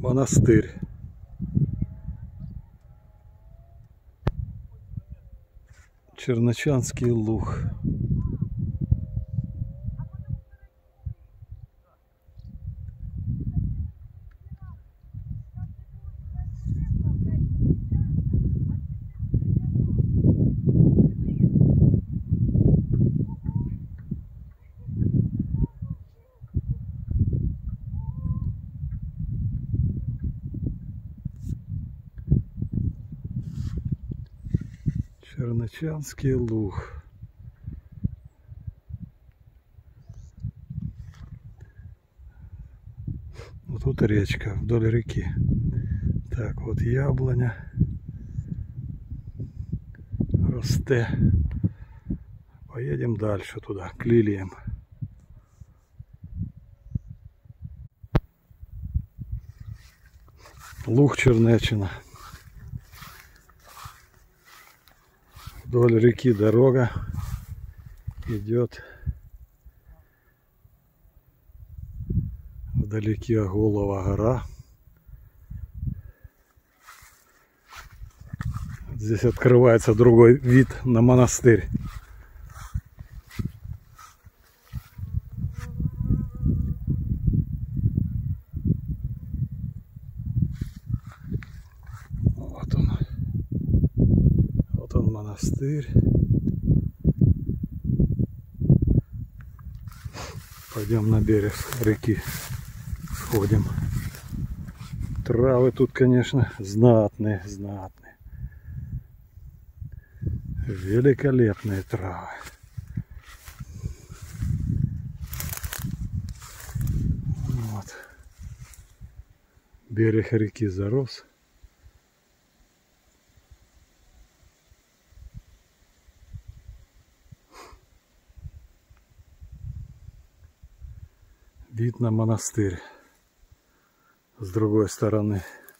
Монастырь. Черночанский луг. Черночанский луг. Вот тут речка вдоль реки. Так, вот яблоня росте. Поедем дальше туда, к лилиям. Луг Чернечина. Вдоль реки дорога идет. Вдалеке Голова гора. Здесь открывается другой вид на монастырь. Вот он. Вот он монастырь. Пойдем на берег реки. Сходим. Травы тут, конечно, знатные. Великолепные травы. Вот. Берег реки зарос. Вид на монастырь с другой стороны.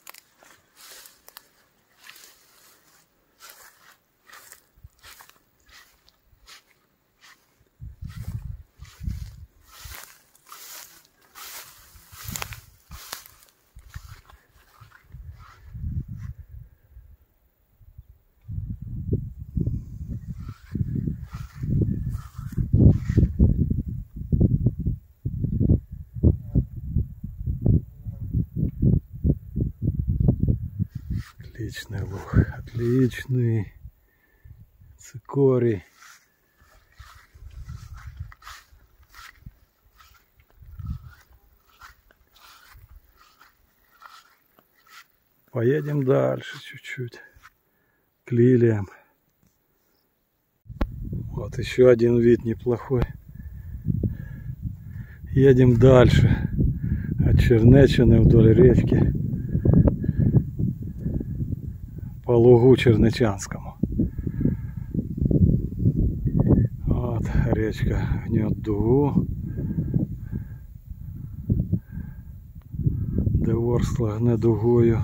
Отличный луг, отличный. Цикорий. Поедем дальше чуть-чуть к лилиям. Вот еще один вид неплохой. Едем дальше от Чернечины вдоль речки по лугу Чернечанскому. Вот речка гнет дугу. Деворскла гне дугою.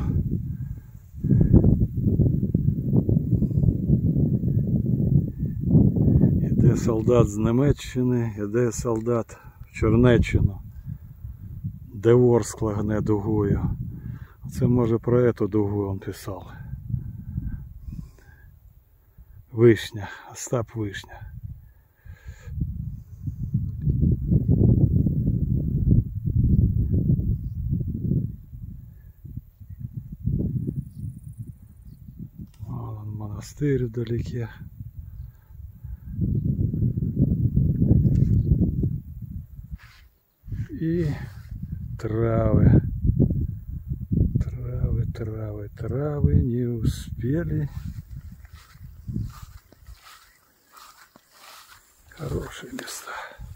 Іде солдат з Німеччини, іде солдат в Чернеччину. Деворскла гне дугою. Це може про эту дугу він писав. Вишня, Остап Вишня. Вон монастырь вдалеке. И травы. Травы не успели. Хорошие места.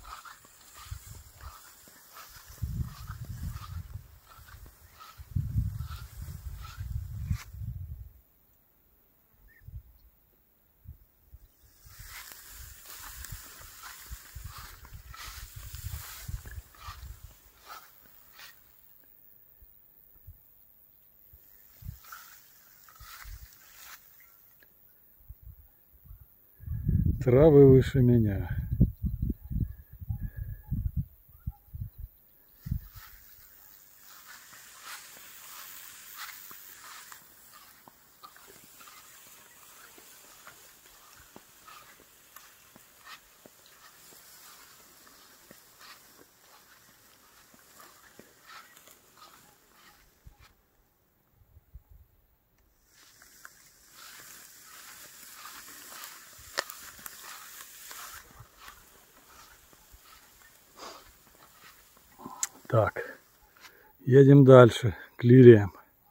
Травы выше меня. Так, едем дальше, к лилиям.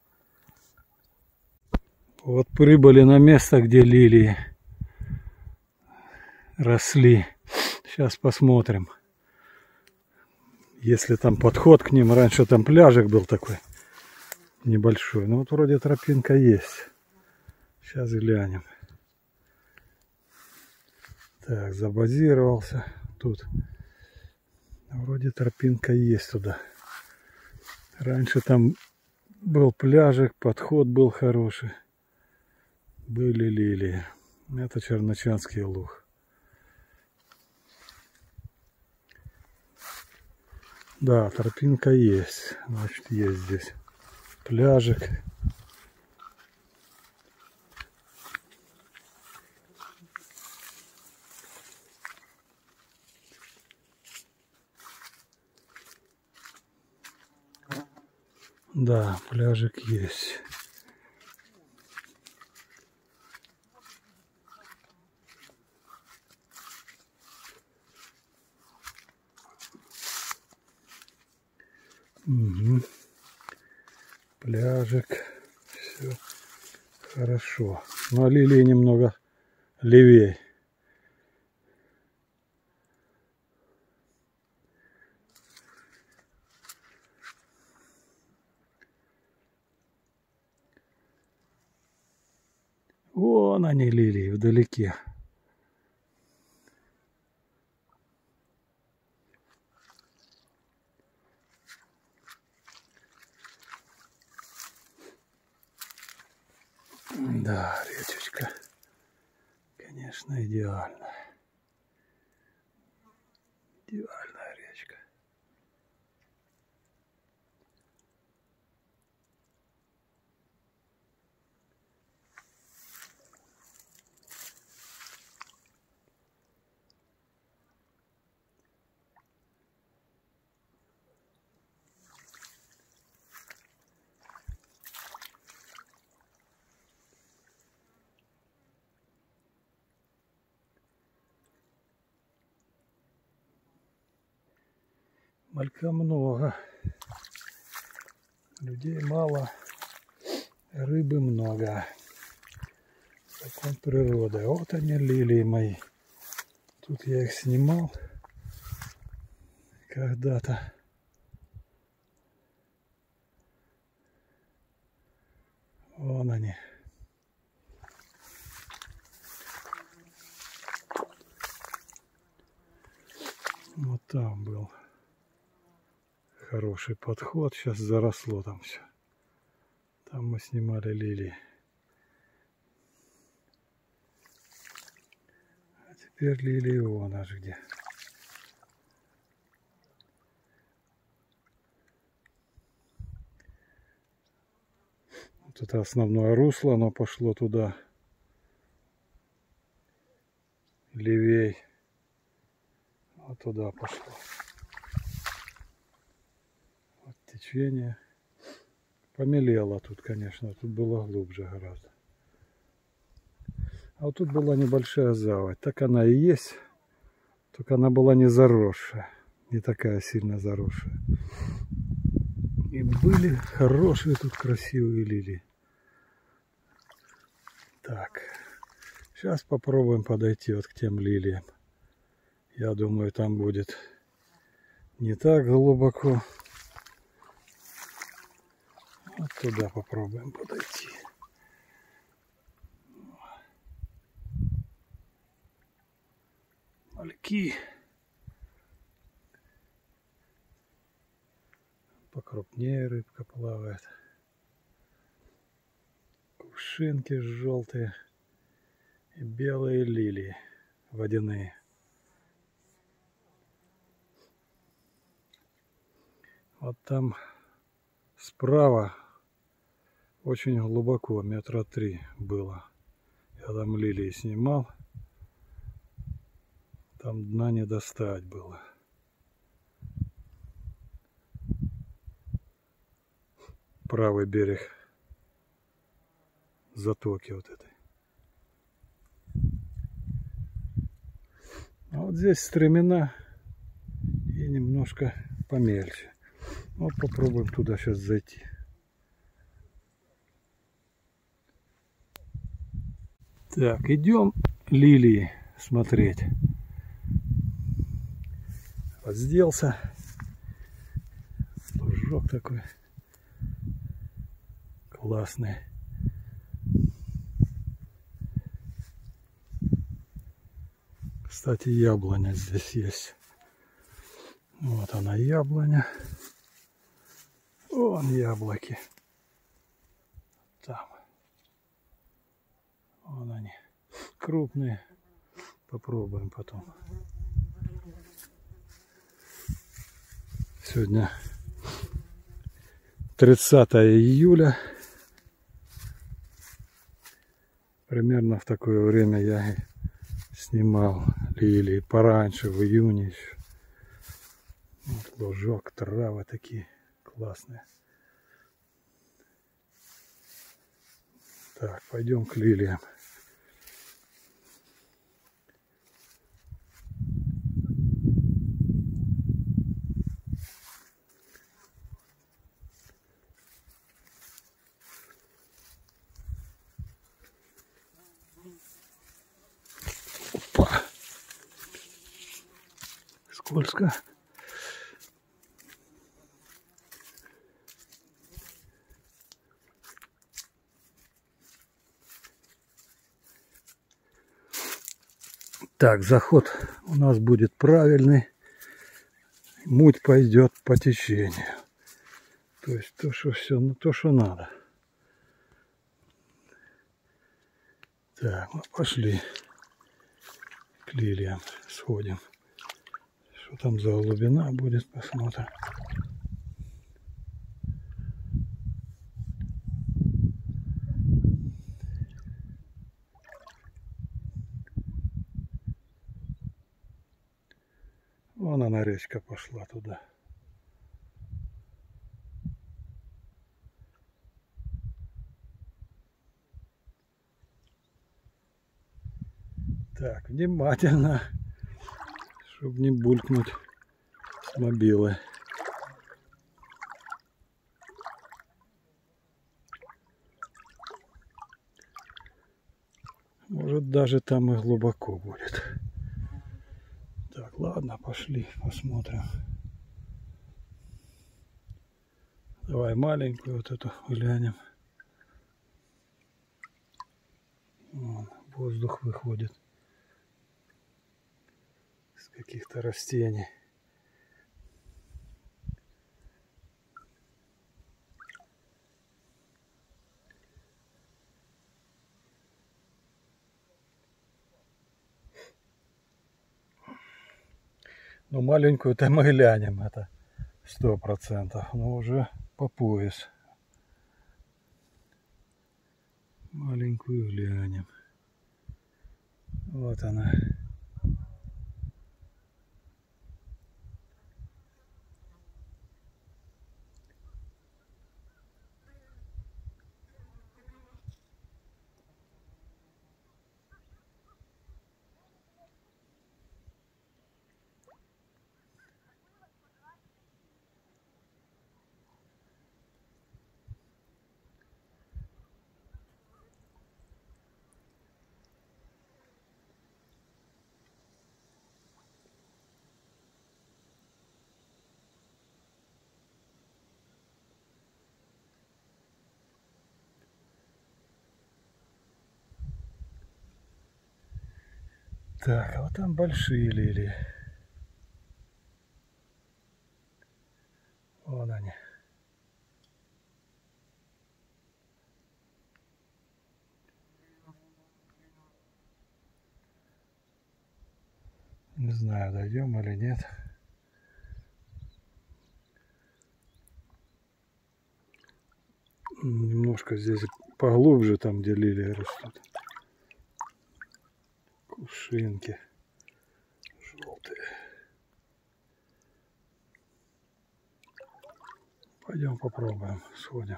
Вот прибыли на место, где лилии росли. Сейчас посмотрим, если там подход к ним. Раньше там пляжик был такой небольшой. Ну вот вроде тропинка есть. Сейчас глянем. Так, забазировался тут. Вроде тропинка есть туда. Раньше там был пляжик, подход был хороший. Были лилии. Это Черночанский луг. Да, тропинка есть. Значит, есть здесь пляжик. Да, пляжик есть. Угу. Пляжик. Все хорошо. Но лилии немного левее. Вон они, лилии, вдалеке. Да, речечка, конечно, идеальная. Идеальная речка. Малька много, людей мало, рыбы много. Закон природы. Вот они, лилии мои. Тут я их снимал когда-то. Вон они. Вот там был хороший подход. Сейчас заросло там все. Там мы снимали лилии. А теперь лилии вон аж где. Вот это основное русло, оно пошло туда. Левей. Вот туда пошло. Вот течение. Помелело тут, конечно. Тут было глубже гораздо. А вот тут была небольшая заводь. Так она и есть. Только она была не заросшая. Не такая сильно заросшая. И были хорошие тут красивые лилии. Так. Сейчас попробуем подойти вот к тем лилиям. Я думаю, там будет не так глубоко. Вот туда попробуем подойти. Мальки. Покрупнее рыбка плавает. Кувшинки желтые и белые лилии водяные. Вот там справа очень глубоко, 3 метра было. Я там лилии снимал. Там дна не достать было. Правый берег затоки вот этой. А вот здесь стремена и немножко помельче. Вот попробуем туда сейчас зайти. Так, идем лилии смотреть. Разделся. Лужок такой классный. Кстати, яблоня здесь есть. Вот она, яблоня. Вон яблоки. Там. Вон они. Крупные. Попробуем потом. Сегодня 30 июля. Примерно в такое время я и снимал лилии. Пораньше, в июне еще. Вот лужок, травы такие классные. Так, пойдем к лилиям. Опа! Скользко. Так, заход у нас будет правильный. Муть пойдет по течению. То есть то, что все, ну, то, что надо. Так, ну пошли к лилиям, сходим. Что там за глубина будет, посмотрим. Вон она, речка пошла туда. Так, внимательно, чтобы не булькнуть с мобилы. Может, даже там и глубоко будет. Так, ладно, пошли, посмотрим. Давай маленькую вот эту глянем. Вон, воздух выходит с каких-то растений. Ну, маленькую-то мы глянем, это 100%. Но уже по пояс. Маленькую глянем. Вот она. Так, а вот там большие лилии. Вон они. Не знаю, дойдем или нет. Немножко здесь поглубже, там где лилии растут. Кувшинки желтые. Пойдем попробуем, сходим.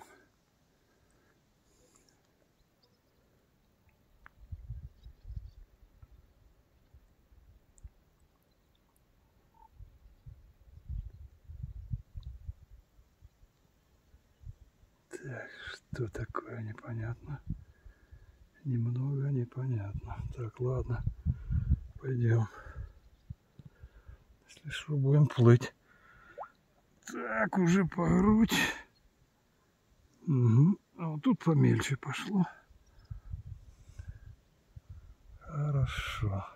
Так, что такое, непонятно. Немного непонятно. Так, ладно. Пойдем. Если что, будем плыть. Так, уже по грудь. Угу. А вот тут помельче пошло. Хорошо.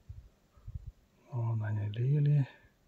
Вон они, лилии.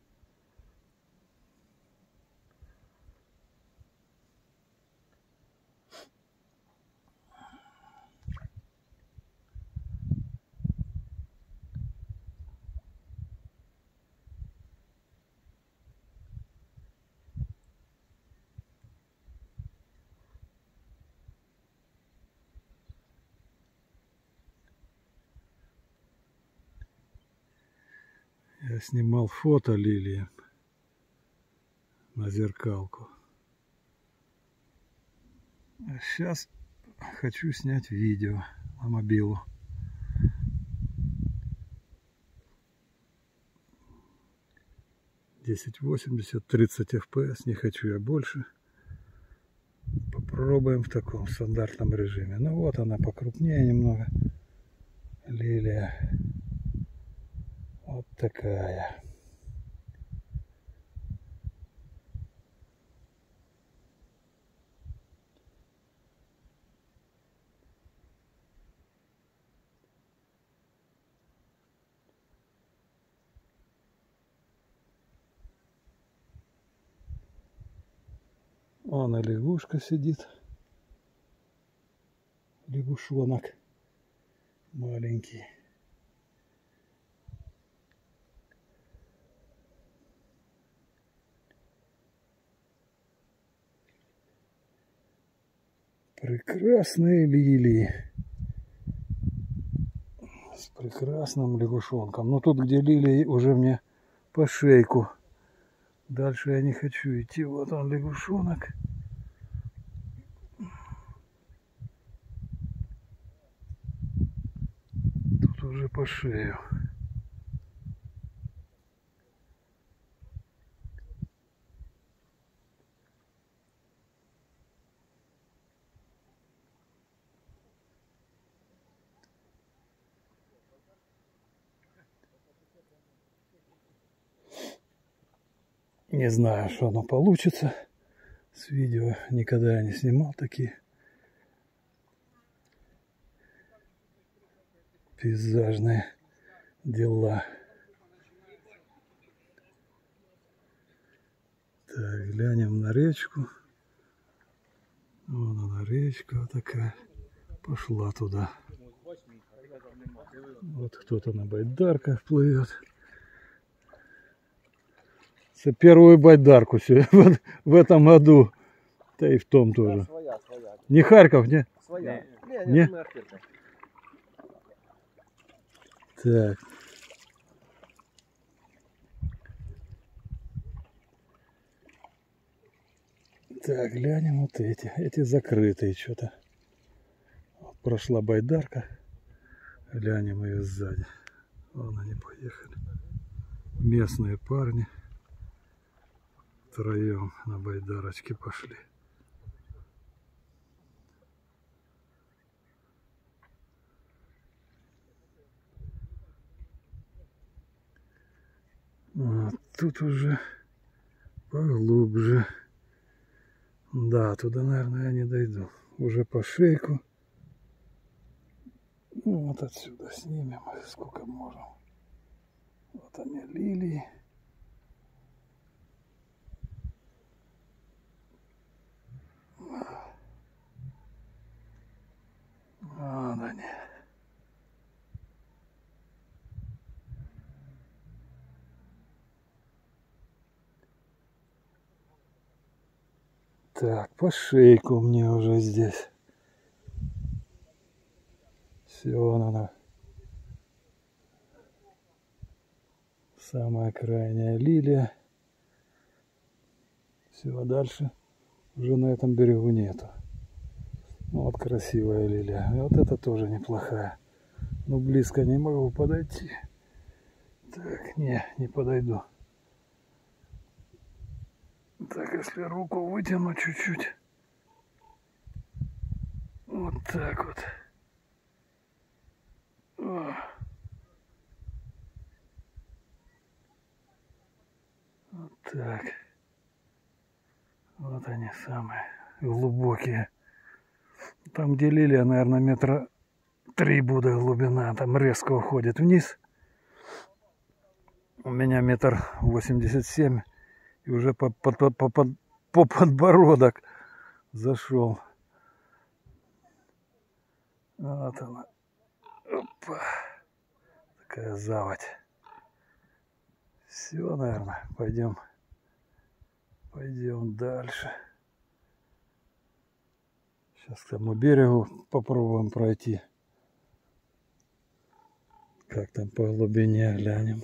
Я снимал фото лилии на зеркалку. А сейчас хочу снять видео на мобилу. (1080, 30 FPS, не хочу я больше. Попробуем в таком стандартном режиме. Ну вот она покрупнее немного. Лилия. Вот такая. Вон и лягушка сидит. Лягушонок маленький. Прекрасные лилии. С прекрасным лягушонком. Но тут, где лилии, уже мне по шейку. Дальше я не хочу идти. Вот он, лягушонок. Тут уже по шею. Не знаю, что оно получится с видео. Никогда я не снимал такие пейзажные дела. Так, глянем на речку. Вон она, речка вот такая. Пошла туда. Вот кто-то на байдарках плывет. Это первую байдарку в этом году. Да и в том тоже. Своя. Не Харьков, не? Своя. Не? Так. Так, глянем вот эти. Эти закрытые что-то. Прошла байдарка. Глянем ее сзади. Вон они поехали. Местные парни. Втроем на байдарочке пошли. А тут уже поглубже. Да, туда, наверное, я не дойду. Уже по шейку. Ну, вот отсюда снимем, сколько можем. Вот они, лилии. Вот они. Так, по шейку мне уже здесь. Все, вон она. Самая крайняя лилия. Все, а дальше уже на этом берегу нету. Вот красивая лилия. И вот это тоже неплохая. Но близко не могу подойти. Так, не подойду. Так, если руку вытяну чуть-чуть. Вот так вот. О. Вот так. Вот они самые глубокие. Там, где лилия, наверное, метра 3 будет глубина. Там резко уходит вниз. У меня 1,87 м. И уже по подбородок зашел. Вот она. Опа. Такая заводь. Все, наверное, пойдем дальше. Сейчас к тому берегу попробуем пройти. Как там по глубине глянем.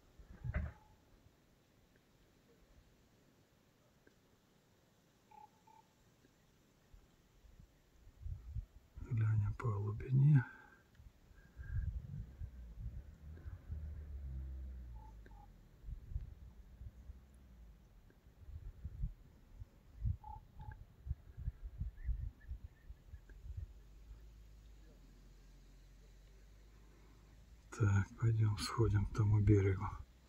Глянем по глубине. Так, пойдем сходим к тому берегу.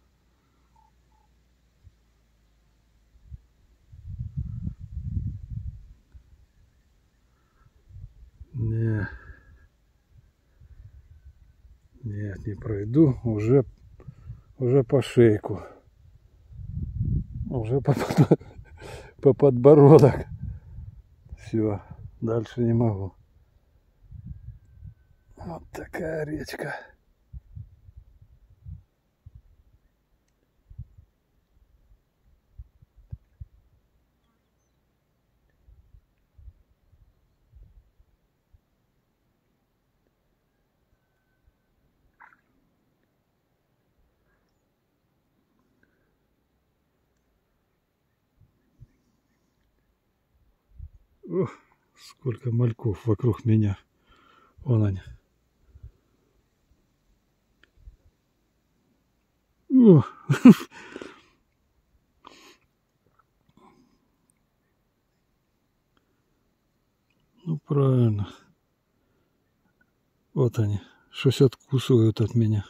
Нет, не пройду. Уже по шейку. Уже по подбородок. Все, дальше не могу. Вот такая речка. Ох, сколько мальков вокруг меня. Вон они. О. Ну правильно. Вот они. Что-то откусывают от меня.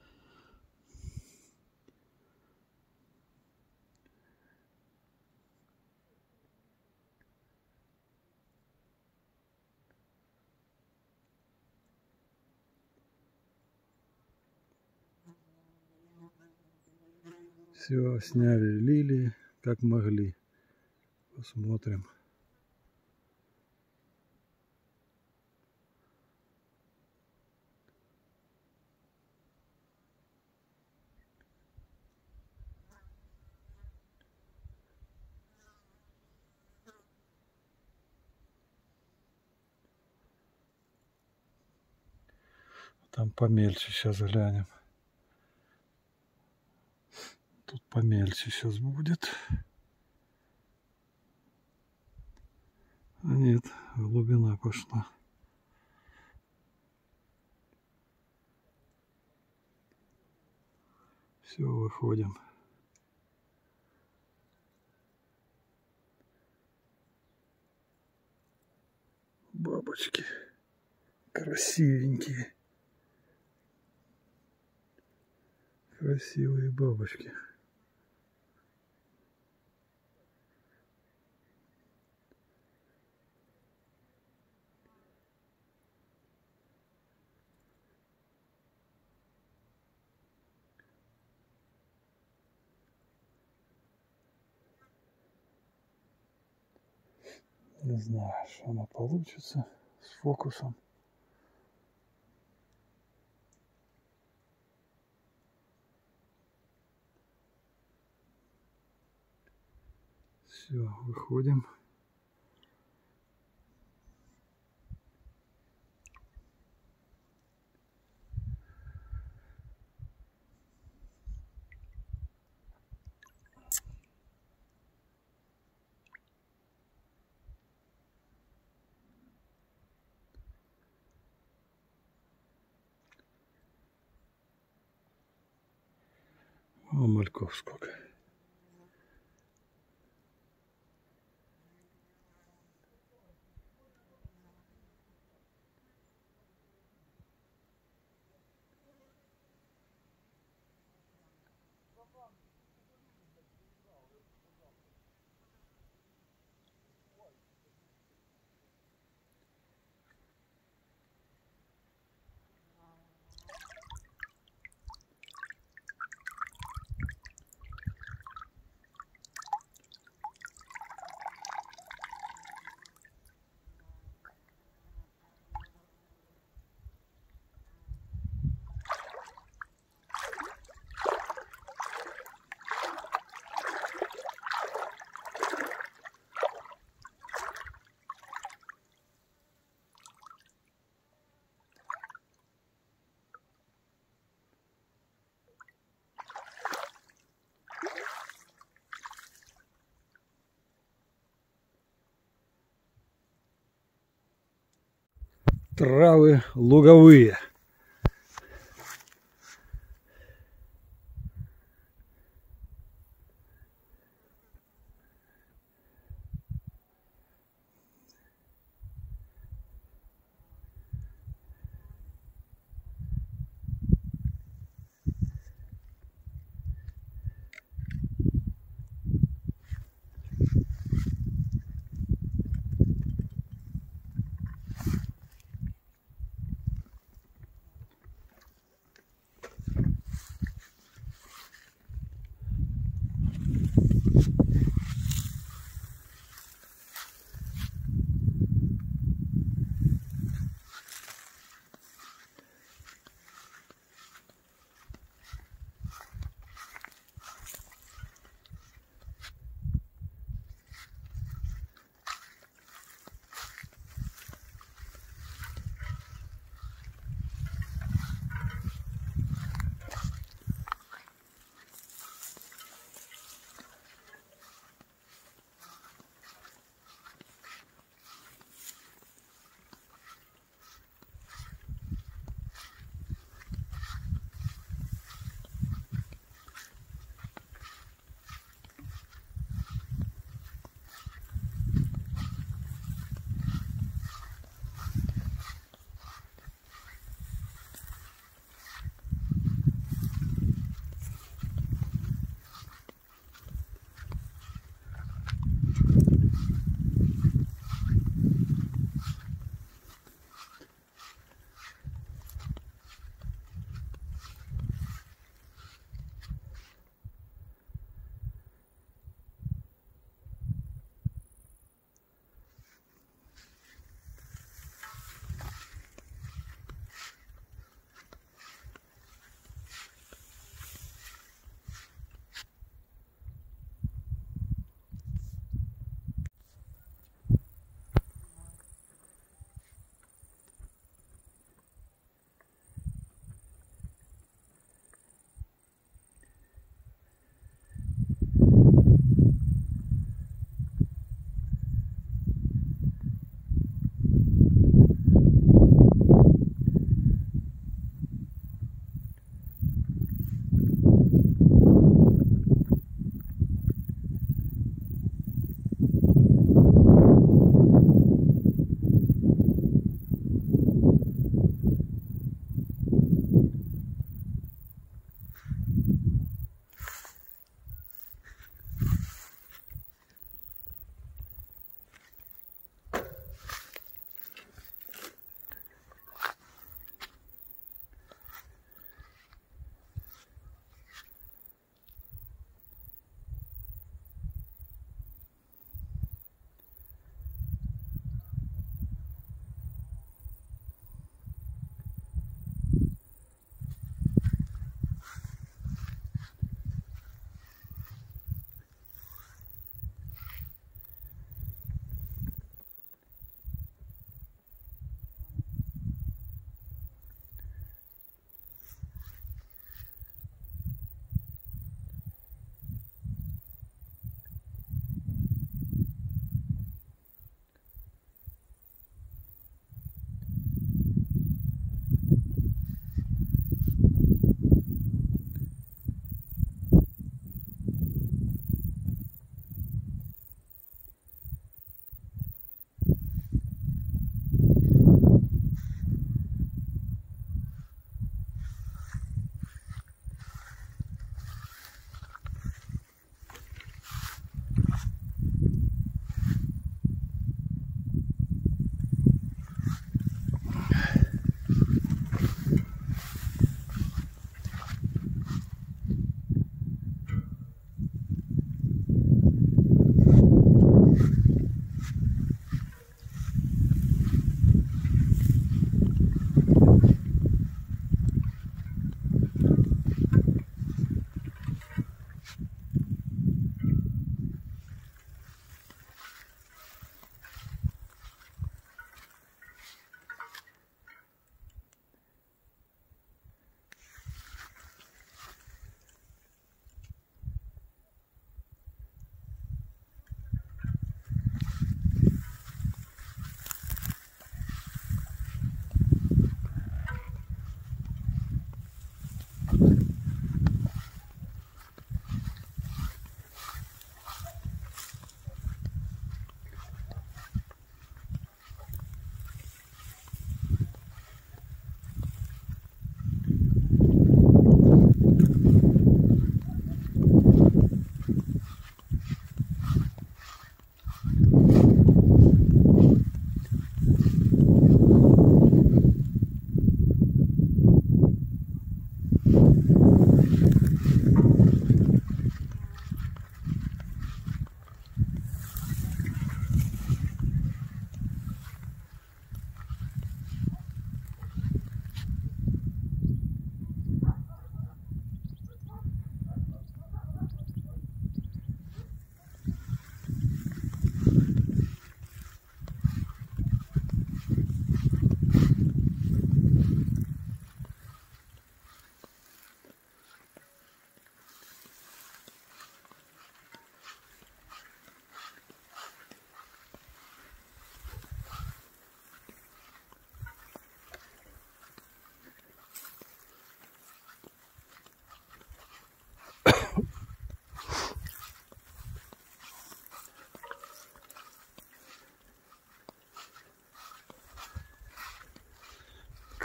Все, сняли лилии, как могли. Посмотрим. Там помельче сейчас глянем. Тут помельче сейчас будет. А нет, глубина пошла. Все, выходим. Бабочки красивенькие. Красивые бабочки. Не знаю, что оно получится с фокусом. Все, выходим. О, мальков сколько. травы луговые.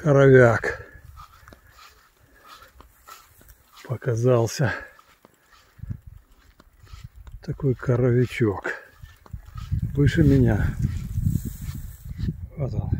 Коровяк показался. Такой коровячок. Выше меня. Вот он.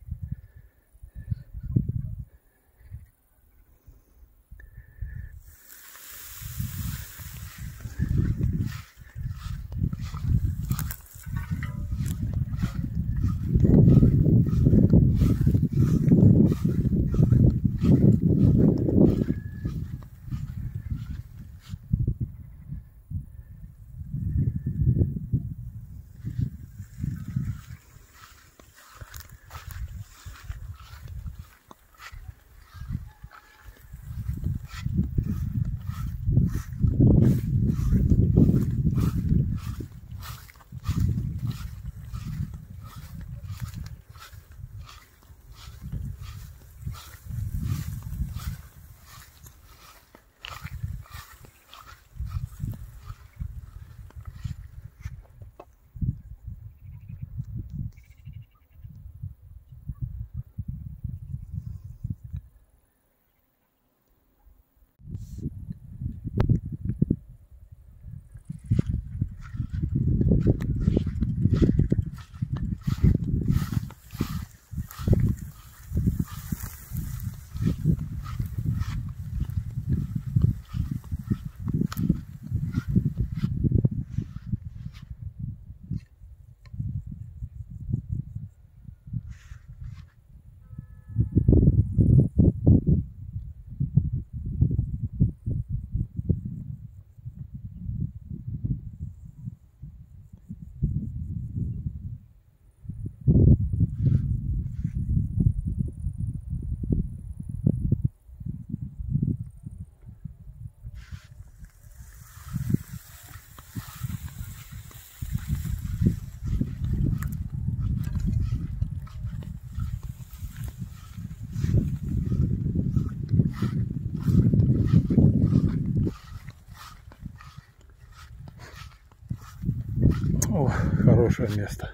О, хорошее место.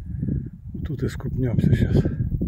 Тут искупнемся сейчас.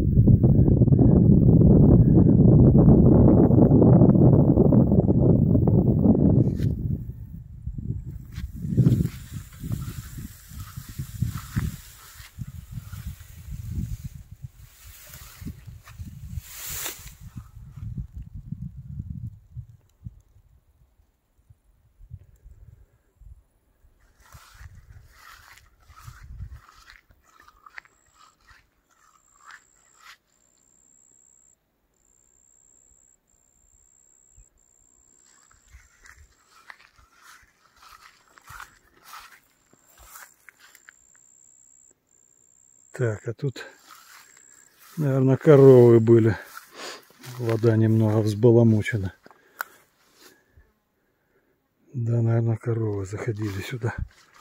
Так, а тут, наверное, коровы были. Вода немного взбаламучена. Да, наверное, коровы заходили сюда.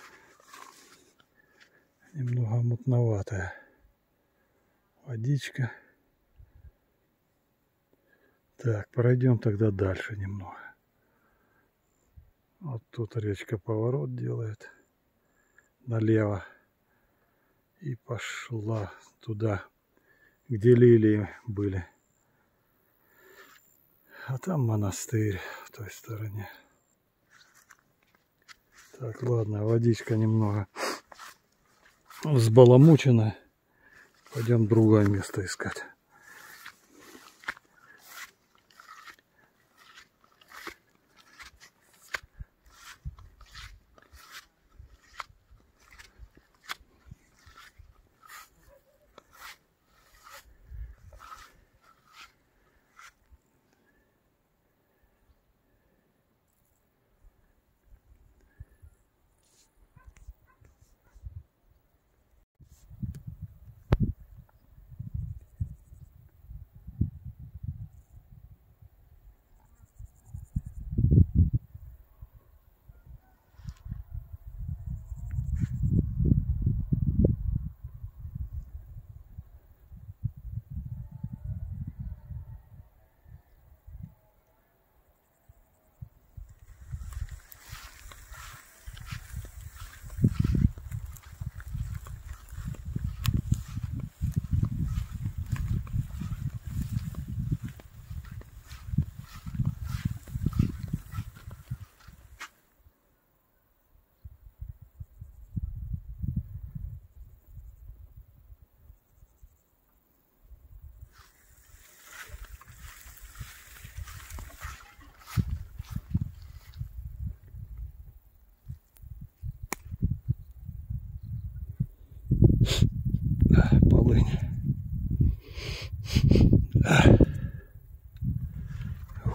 Немного мутноватая водичка. Так, пройдем тогда дальше немного. Вот тут речка поворот делает налево. И пошла туда, где лилии были. А там монастырь в той стороне. Так, ладно, водичка немного взбаламучена. Пойдем другое место искать.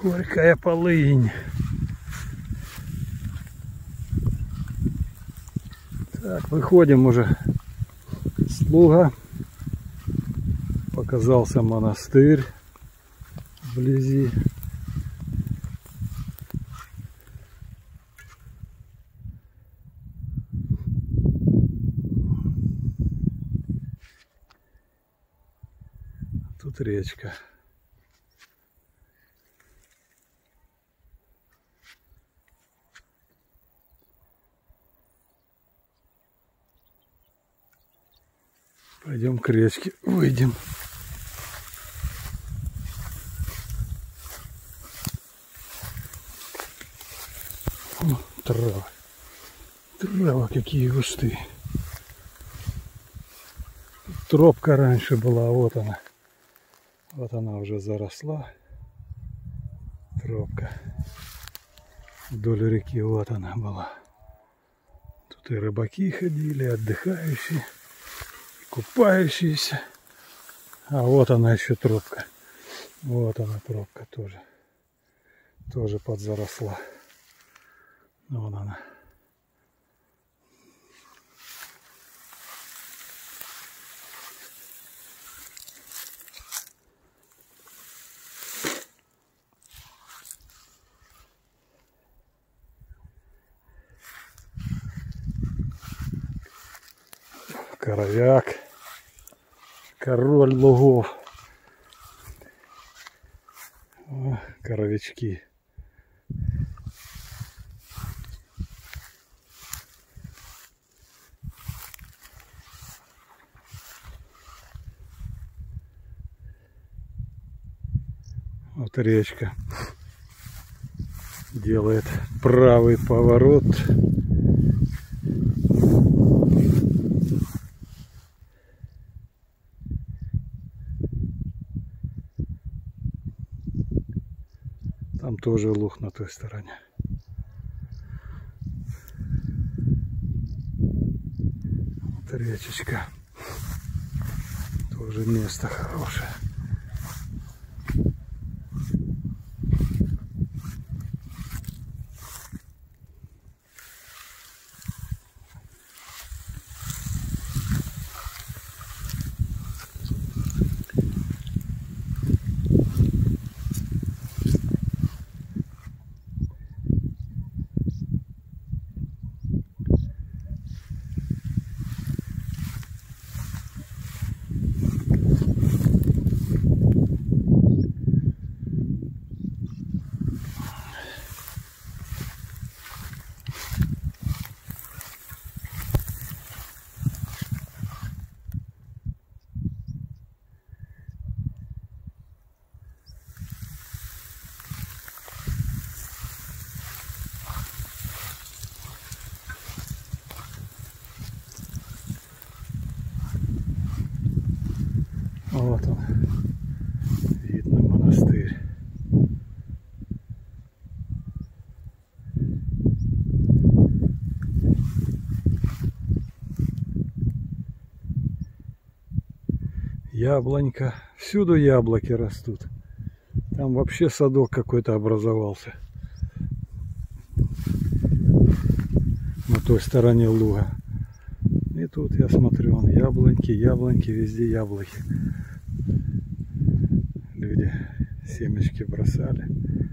Горькая полынь. Так, выходим уже с луга. Показался монастырь вблизи. Тут речка. Пойдем к речке, выйдем. О, трава. Трава, какие густые. Тропка раньше была, вот она. Вот она уже заросла. Тропка. Вдоль реки, вот она была. Тут и рыбаки ходили, отдыхающие, купающиеся. А вот она еще тропка. Вот она тропка тоже. Тоже подзаросла. Вон она. Коровяк. Король лугов. О, коровячки. Вот речка делает правый поворот. Там тоже луг на той стороне. Вот речечка. Тоже место хорошее. Вот он, видно монастырь. Яблонька, всюду яблоки растут. Там вообще садок какой-то образовался на той стороне луга. И тут я смотрю, вон яблоньки, яблоньки, везде яблоки. Люди семечки бросали.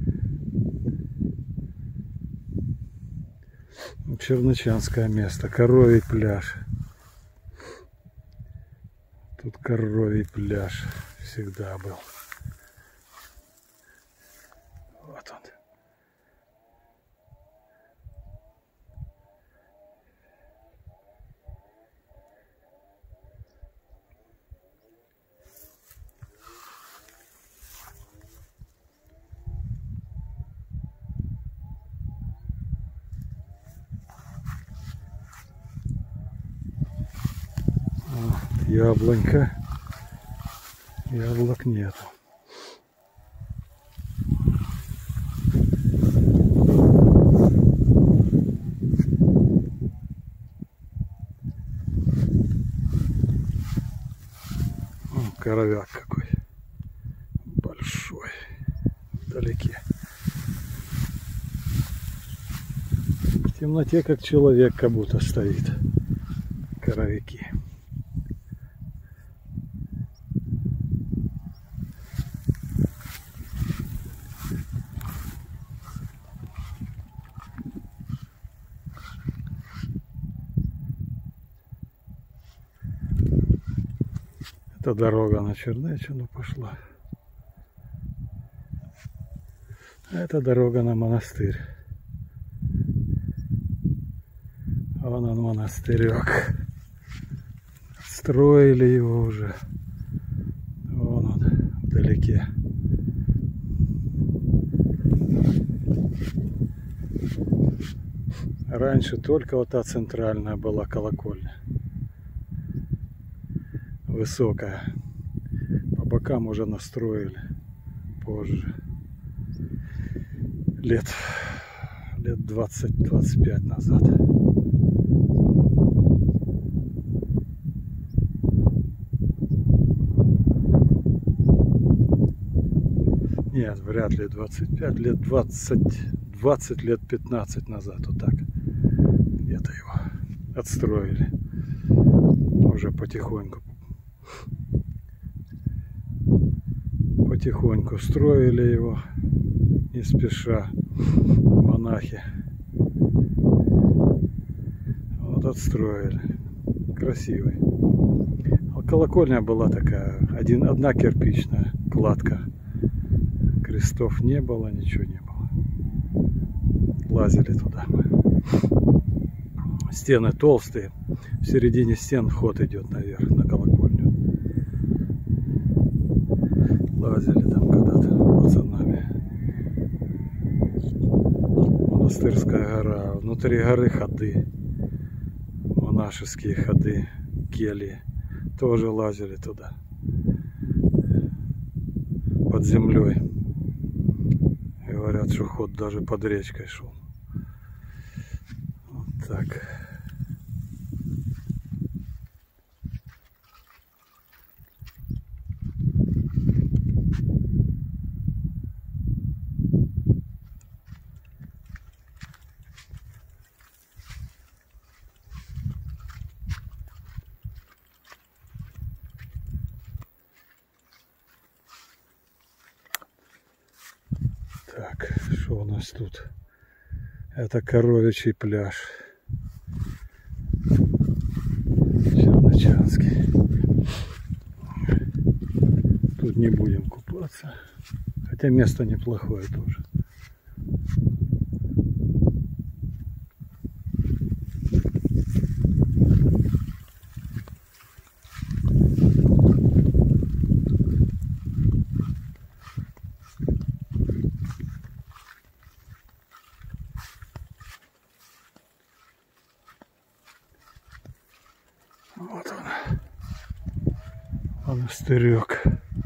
Чернычанское место, коровий пляж. Тут коровий пляж всегда был. Вот он. Яблонька. Яблок нету. О, коровяк какой большой вдалеке. В темноте как человек как будто стоит. Коровики. Это дорога на Чернеччину пошла. А это дорога на монастырь. Вон он, монастырек. Строили его уже. Вон он, вдалеке. Раньше только вот та центральная была колокольня. Высокая. По бокам уже настроили позже. Лет 20-25 назад. Нет, вряд ли 25, лет 20 лет 15 назад, вот так. Где-то его отстроили. Уже потихоньку строили его, не спеша, монахи. Вот отстроили. Красивый. А колокольня была такая, одна кирпичная кладка. Крестов не было, ничего не было. Лазили туда мы. Стены толстые. В середине стен ход идет наверх, на колокольню. Лазили там когда-то пацанами. Монастырская гора. Внутри горы ходы. Монашеские ходы. Кельи. Тоже лазили туда. Под землей. Говорят, что ход даже под речкой шел. Вот так. Так, что у нас тут? Это Коровичий пляж. Чернеччанский. Тут не будем купаться. Хотя место неплохое тоже. Вот он, монастырек.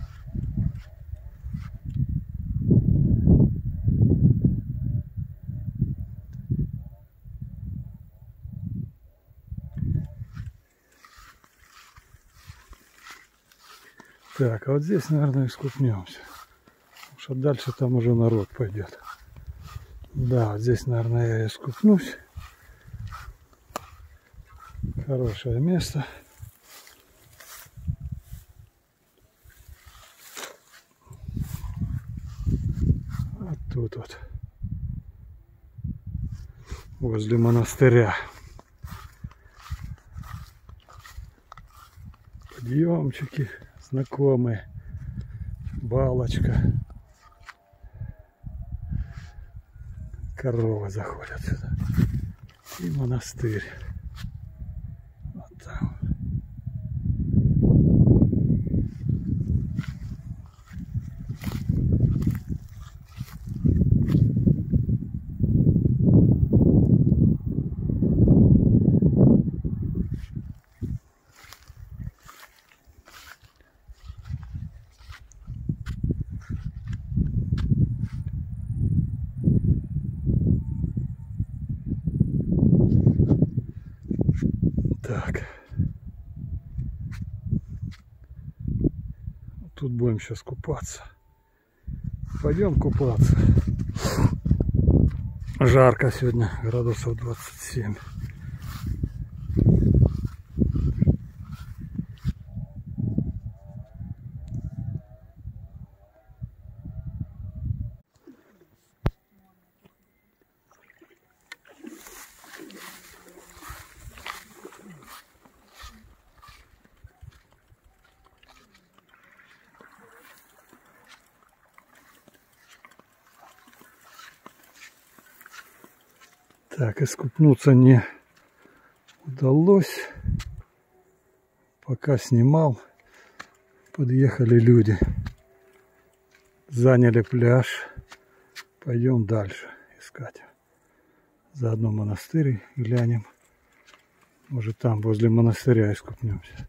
Так, а вот здесь, наверное, искупнемся. Потому что дальше там уже народ пойдет. Да, вот здесь, наверное, я искупнусь. Хорошее место. Вот тут вот. Возле монастыря. Подъемчики знакомые. Балочка. Коровы заходят сюда. И монастырь. Вот там. Так. Тут будем сейчас купаться. Пойдем купаться. Жарко сегодня, градусов 27. Так, искупнуться не удалось. Пока снимал, подъехали люди. Заняли пляж. Пойдем дальше искать. Заодно монастырь глянем. Может, там возле монастыря искупнемся.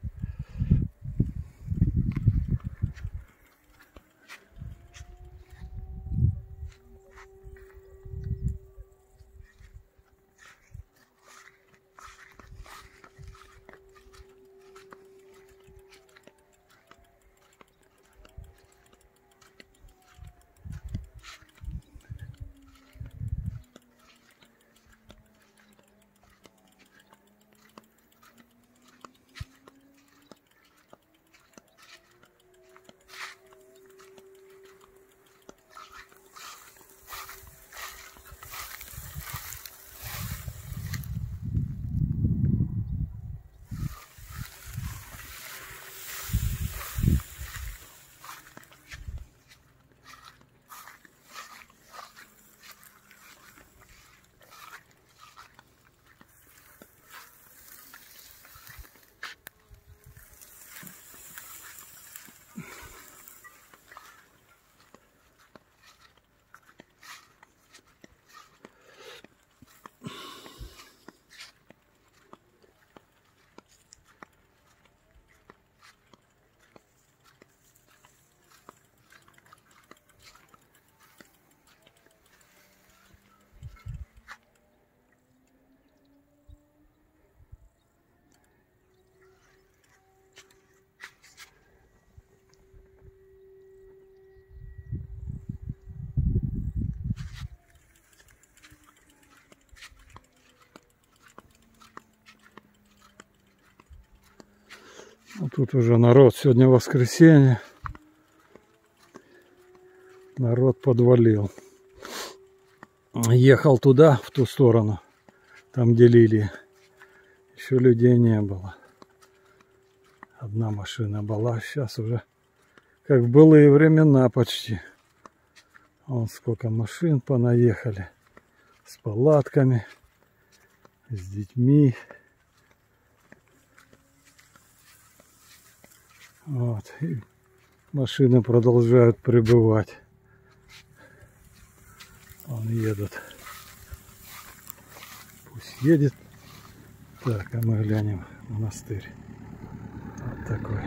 Ну, тут уже народ. Сегодня воскресенье. Народ подвалил. Ехал туда, в ту сторону. Там, где лилии. Еще людей не было. Одна машина была. Сейчас уже как в былые времена почти. Вон сколько машин понаехали. С палатками. С детьми. Вот. И машины продолжают прибывать. Вон едут. Пусть едет. Так, а мы глянем монастырь. Вот такой.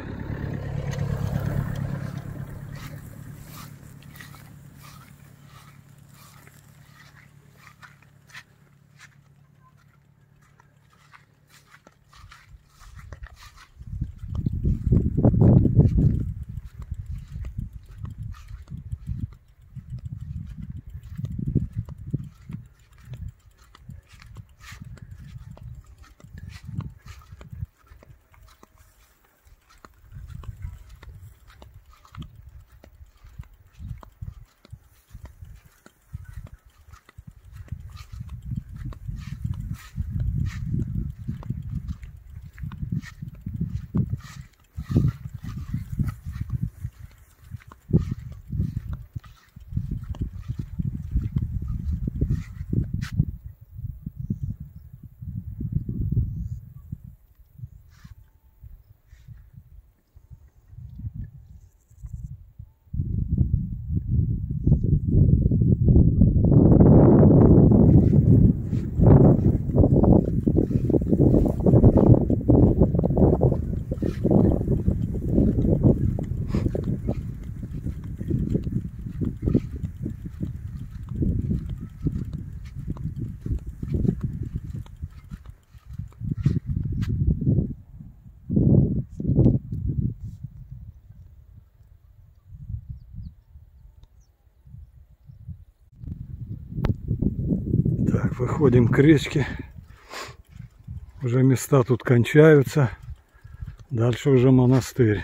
Так, выходим к речке. Уже места тут кончаются. Дальше уже монастырь.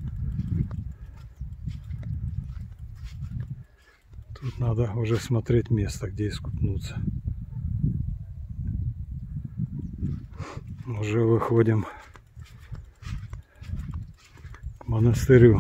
Тут надо уже смотреть место, где искупнуться. Уже выходим к монастырю.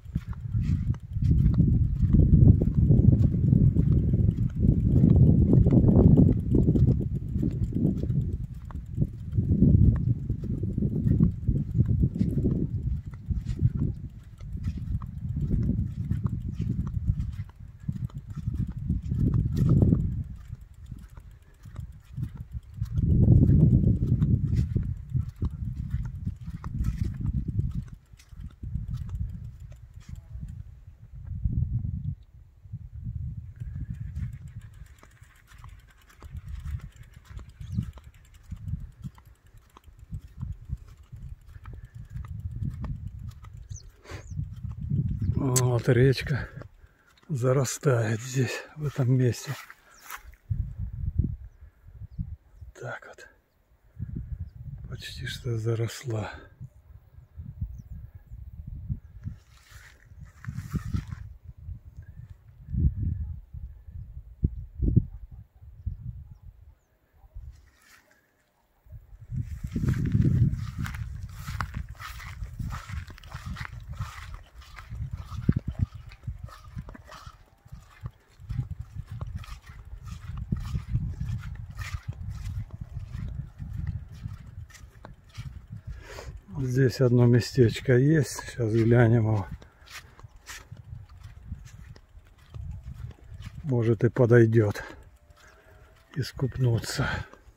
Вот речка зарастает здесь, в этом месте. Так вот. Почти что заросла. Здесь одно местечко есть. Сейчас глянем его. Может и подойдет искупнуться.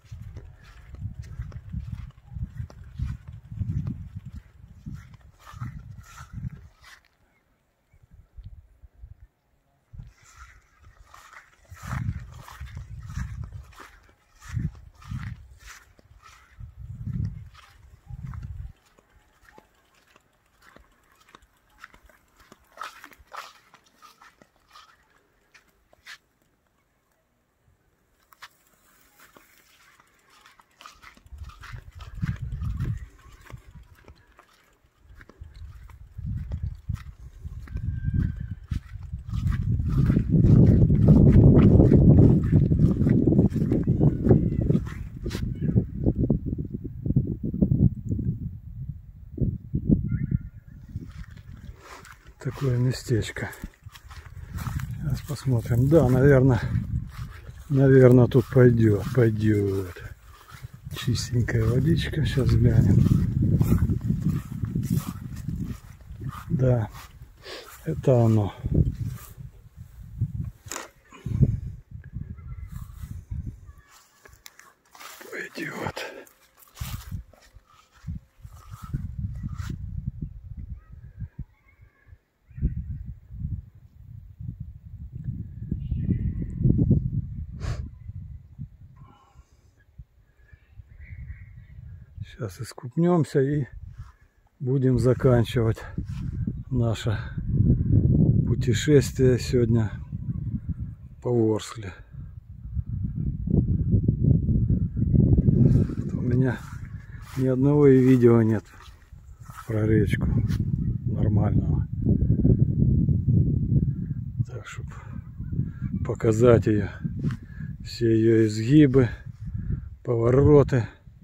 Такое местечко. Сейчас посмотрим. Да, наверное, тут пойдет. Чистенькая водичка. Сейчас глянем. Да, это оно. Пойдет. Сейчас искупнемся и будем заканчивать наше путешествие сегодня по Ворскле. У меня ни одного и видео нет про речку нормального. Так, чтобы показать ее, все ее изгибы, повороты.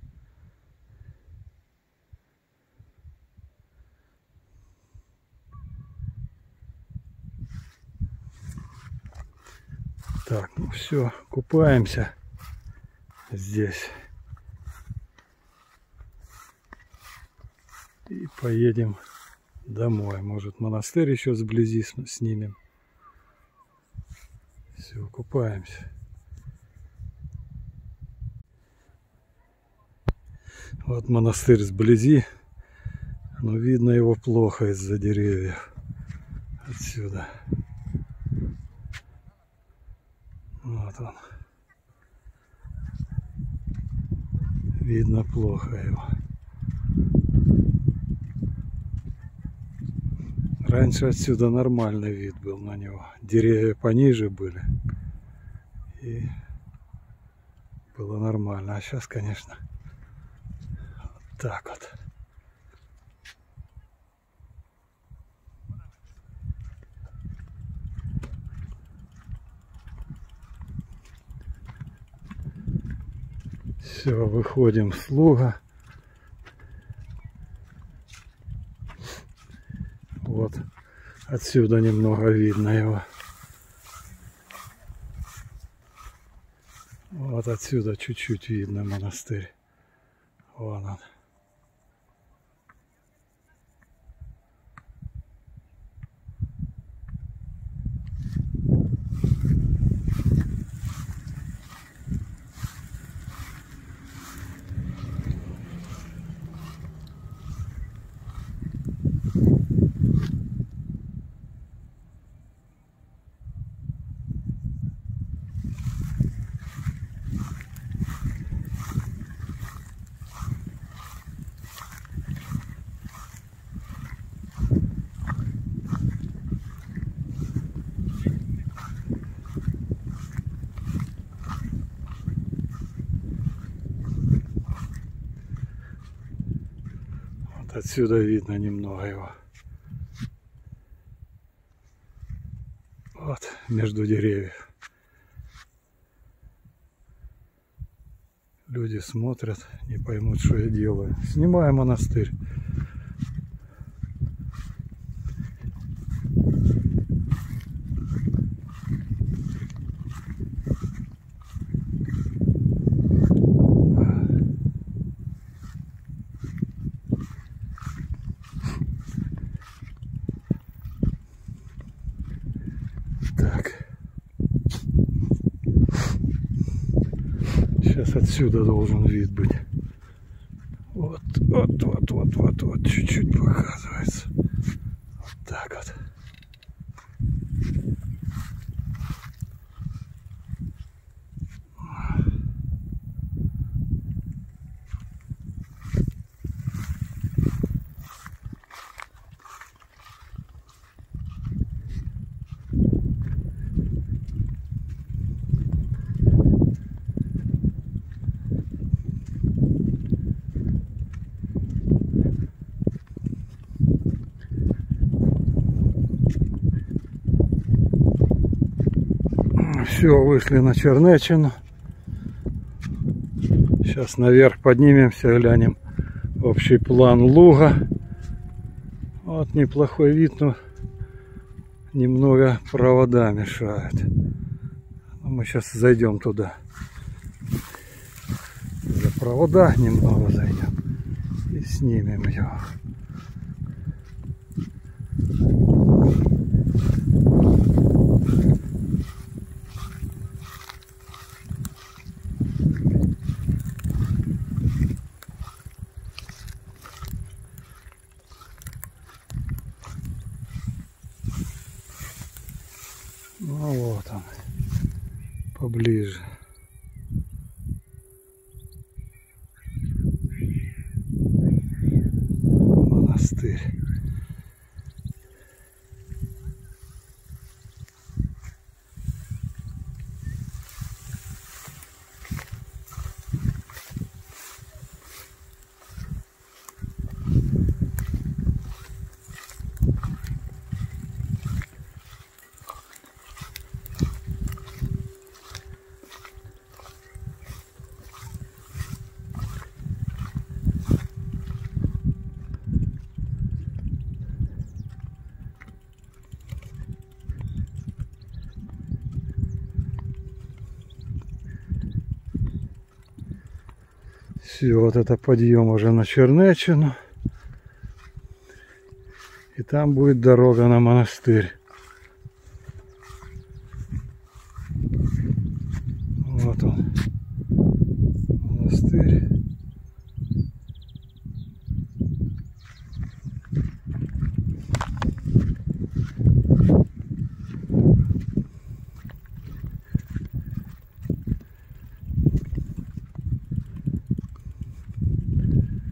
Так, ну все, купаемся здесь. И поедем домой. Может, монастырь еще сблизи снимем. Все, купаемся. Вот монастырь сблизи, но видно его плохо из-за деревьев. Отсюда. Вот он. Видно плохо его. Раньше отсюда нормальный вид был на него. Деревья пониже были. И было нормально. А сейчас, конечно, вот так вот. Все, выходим с луга. Вот отсюда немного видно его. Вот отсюда чуть-чуть видно монастырь. Вон он. Отсюда видно немного его. Вот, между деревьев. Люди смотрят, не поймут, что я делаю. Снимаю монастырь. Так. Сейчас отсюда должен вид быть. Вот, чуть-чуть показывается. Вот так вот. Все, вышли на Чернечину. Сейчас наверх поднимемся, глянем общий план луга. Вот неплохой вид, но немного провода мешают. Мы сейчас зайдем туда. За провода немного зайдем и снимем его. Ну вот он, поближе. Монастырь. Все, вот это подъем уже на Чернечину. И там будет дорога на монастырь. Вот он, монастырь.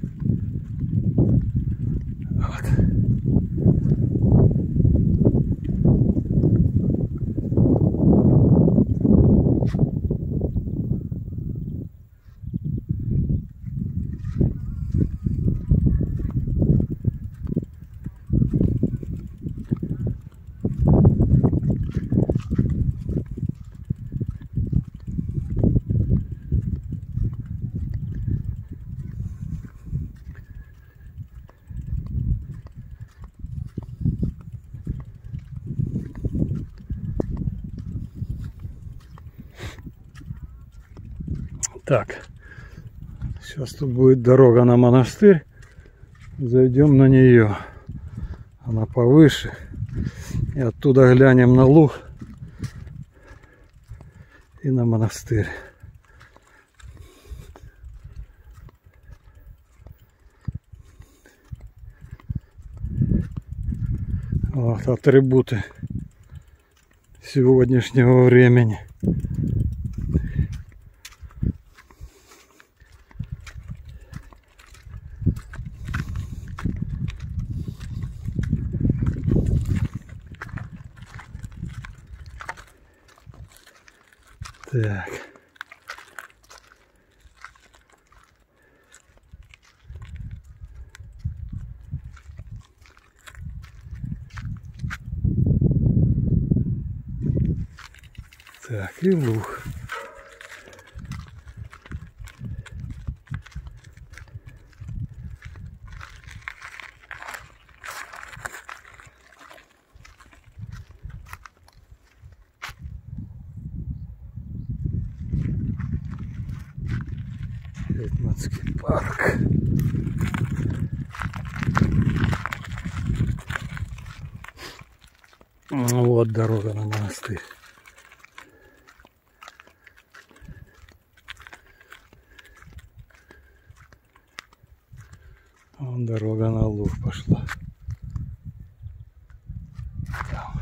Вот. Так, сейчас тут будет дорога на монастырь. Зайдем на нее. Она повыше. И оттуда глянем на луг и на монастырь. Вот атрибуты сегодняшнего времени. Так. Так, и луг. Ведьмацкий парк. Вот дорога на монастырь. Вон дорога на луг пошла. Там.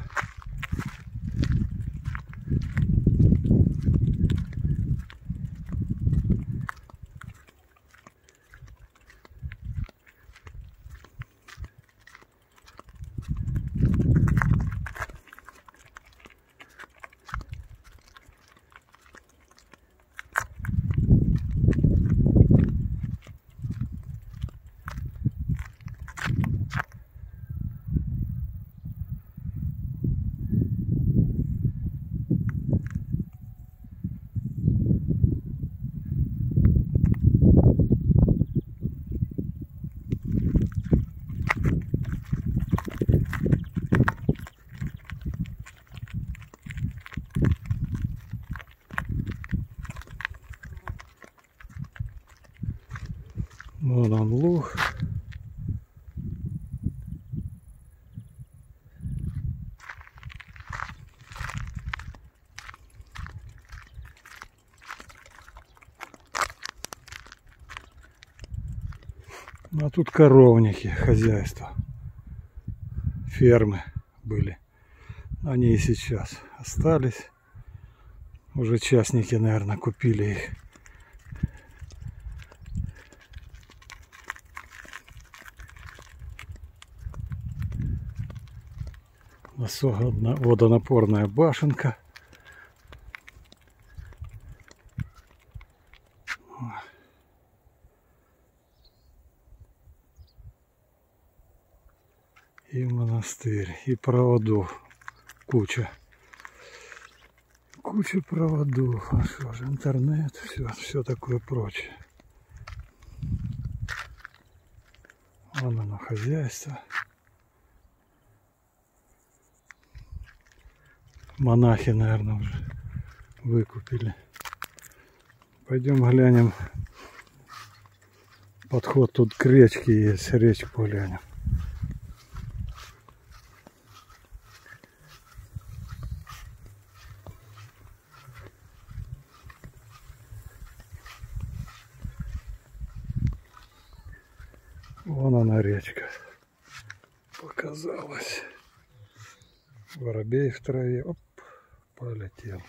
Вон он луг. А тут коровники, хозяйства, фермы были. Они и сейчас остались. Уже частники, наверное, купили их. Водонапорная башенка. И монастырь, и проводов куча. Куча проводов. А что же, интернет, все такое прочее. Вон оно, хозяйство. Монахи, наверное, уже выкупили. Пойдем глянем. Подход тут к речке есть, речку глянем. Вон она речка. Показалась. Воробей в траве. Оп, полетел.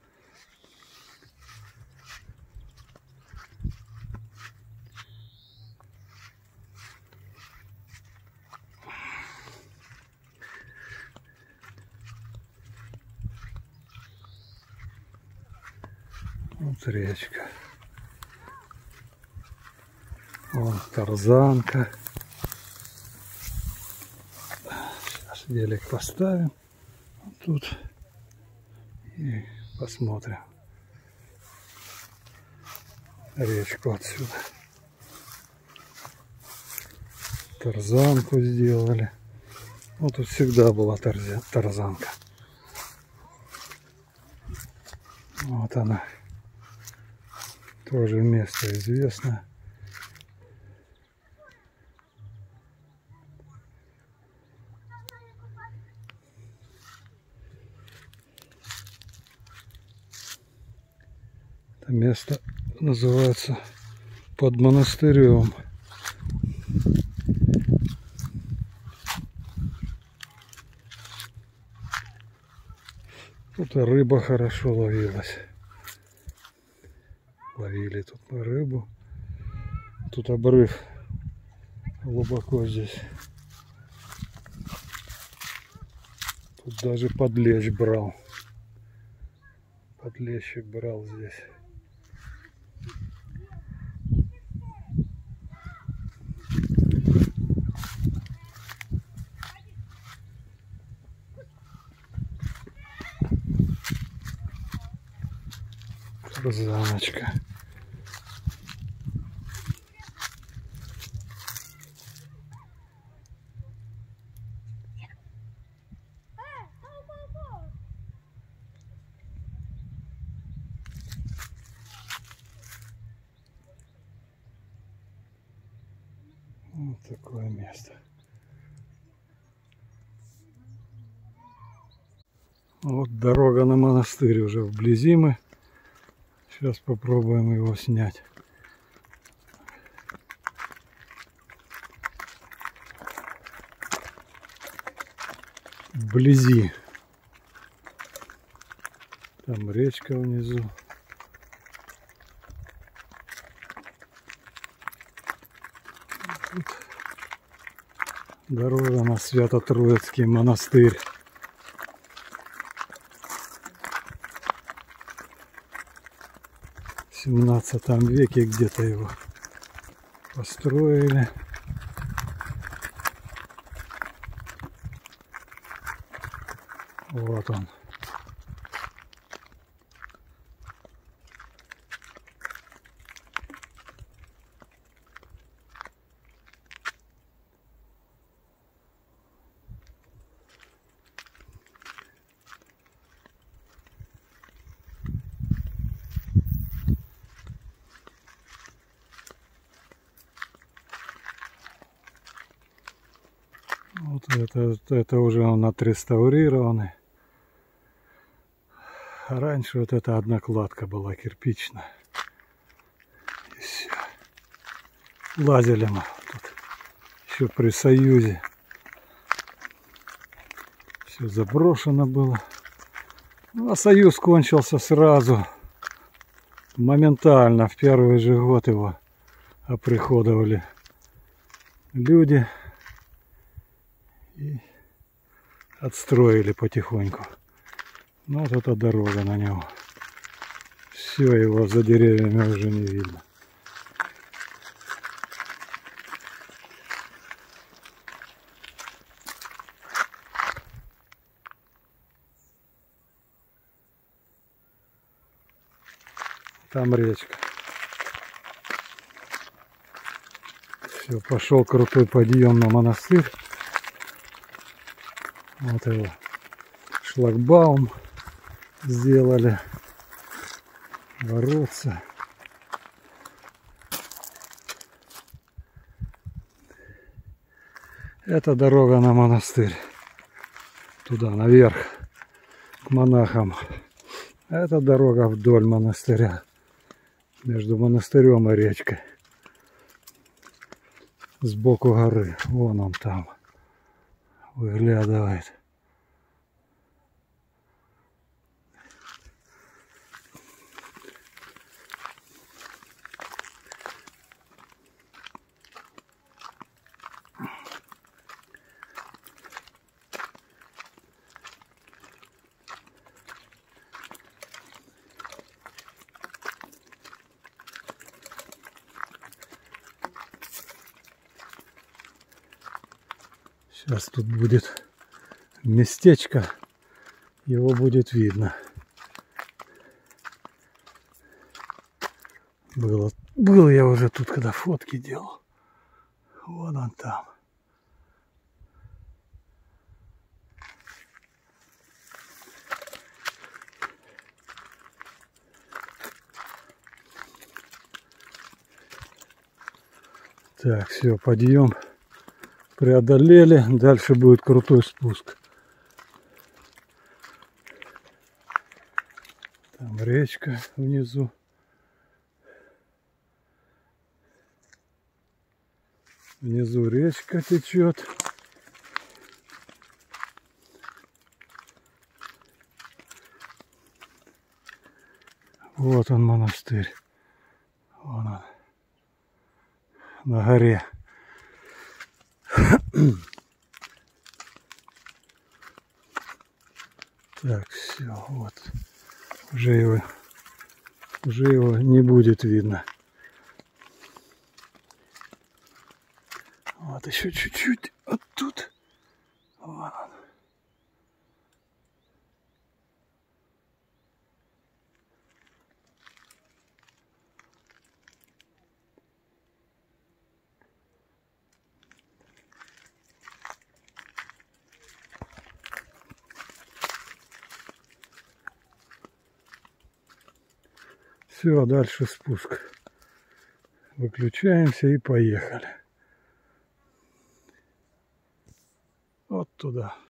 Вот речка. Вон тарзанка. Сейчас велик поставим. Вот тут. И посмотрим речку отсюда. Тарзанку сделали. Вот тут всегда была тарзанка. Вот она. Тоже место известно. Это место называется под монастырем. Тут рыба хорошо ловилась. Ловили тут мы рыбу. Тут обрыв глубоко здесь. Тут даже подлещ брал. Подлещик брал здесь. Тарзаночка. Вот такое место. Вот дорога на монастырь уже вблизи мы. Сейчас попробуем его снять. Вблизи. Там речка внизу. Тут дорога на Свято-Троицкий монастырь. В 17 веке где-то его построили. Вот он. Вот это уже он отреставрированный. А раньше вот эта одна кладка была кирпичная. И все. Лазили мы тут еще при Союзе. Все заброшено было. Ну, а Союз кончился сразу. Моментально, в первый же год его оприходовали люди. И отстроили потихоньку. Ну вот эта дорога на него. Все, его за деревьями уже не видно. Там речка. Все, пошел крутой подъем на монастырь. Вот его шлагбаум сделали. Воротца. Это дорога на монастырь. Туда, наверх, к монахам. Это дорога вдоль монастыря. Между монастырем и речкой. Сбоку горы. Вон он там выглядывает. Сейчас тут будет местечко, его будет видно. Был я уже тут, когда фотки делал. Вон он там. Так, все, подъем преодолели. Дальше будет крутой спуск. Там речка внизу. Внизу речка течет. Вот он, монастырь. Вон он. На горе. Так, все, вот. Уже его не будет видно. Вот еще чуть-чуть. Вот тут. Вон он. Все, дальше спуск. Выключаемся и поехали. Вот туда.